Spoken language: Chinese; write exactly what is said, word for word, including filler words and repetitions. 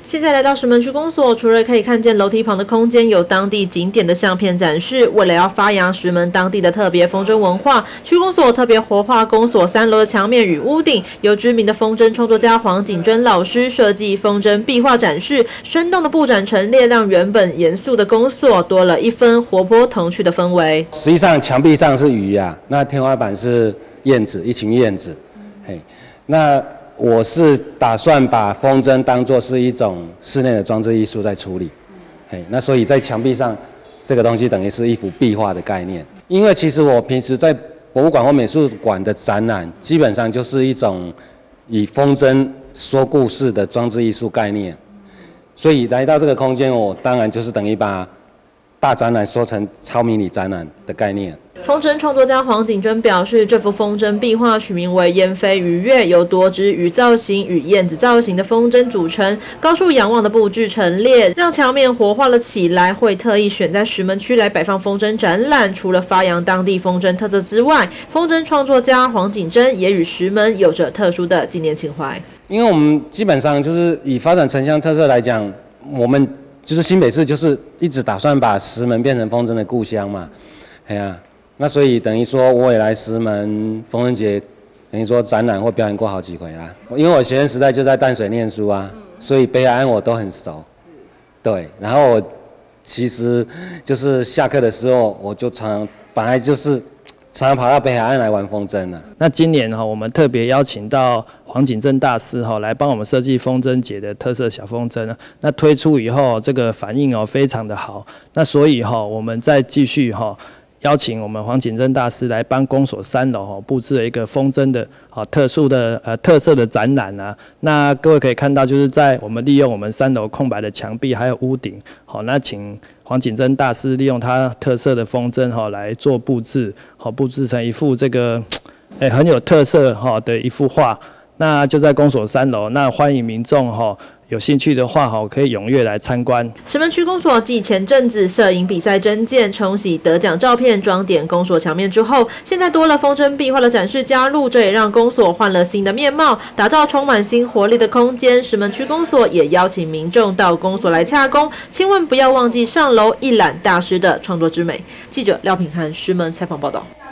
现在来到石门区公所，除了可以看见楼梯旁的空间有当地景点的相片展示，为了要发扬石门当地的特别风筝文化，区公所特别活化公所三楼的墙面与屋顶，由知名的风筝创作家黄景珍老师设计风筝壁画展示，生动的布展陈列，让原本严肃的公所多了一分活泼童趣的氛围。 实际上墙壁上是鱼啊，那天花板是燕子，一群燕子，嘿，那。我是打算把风筝当作是一种室内的装置艺术在处理，哎，那所以在墙壁上这个东西等于是一幅壁画的概念。因为其实我平时在博物馆或美术馆的展览，基本上就是一种以风筝说故事的装置艺术概念，所以来到这个空间，我当然就是等于把大展览说成超迷你展览的概念。 风筝创作家黄景珍表示，这幅风筝壁画取名为“燕飞鱼跃”，由多只鱼造型与燕子造型的风筝组成，高处仰望的布置陈列，让墙面活化了起来。会特意选在石门区来摆放风筝展览，除了发扬当地风筝特色之外，风筝创作家黄景珍也与石门有着特殊的纪念情怀。 因为我们基本上就是以发展城乡特色来讲，我们就是新北市就是一直打算把石门变成风筝的故乡嘛，哎呀。那所以等于说，我也来石门风筝节，等于说展览或表演过好几回啦。因为我学生时代就在淡水念书啊，所以北海岸我都很熟。对，然后我其实就是下课的时候，我就常本来就是常常跑到北海岸来玩风筝了。 那今年哈，我们特别邀请到黄景珍大师哈来帮我们设计风筝节的特色小风筝。那推出以后，这个反应哦非常的好。那所以哈，我们再继续哈。邀请我们黄景珍大师来帮公所三楼哈布置了一个风筝的好特殊的呃特色的展览啊。那各位可以看到，就是在我们利用我们三楼空白的墙壁还有屋顶，好，那请黄景珍大师利用他特色的风筝哈来做布置，好布置成一幅这个诶很有特色哈的一幅画。那就在公所三楼，那欢迎民众哈。有兴趣的话，哈，可以踊跃来参观。 石门区公所继前阵子摄影比赛征件、冲洗得奖照片、装点公所墙面之后，现在多了风筝壁画的展示加入，这也让公所换了新的面貌，打造充满新活力的空间。石门区公所也邀请民众到公所来洽公，千万不要忘记上楼一览大师的创作之美。记者廖品涵石门采访报道。